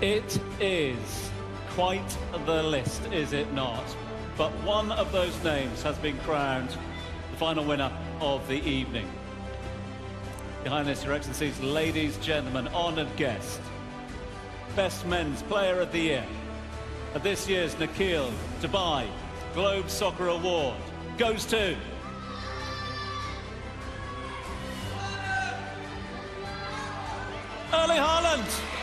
It is quite the list, is it not? But one of those names has been crowned the final winner of the evening. Behind this, Your Excellencies, ladies, gentlemen, honoured guest, Best Men's Player of the Year at this year's Nakheel Dubai Globe Soccer Award goes to Erling Haaland.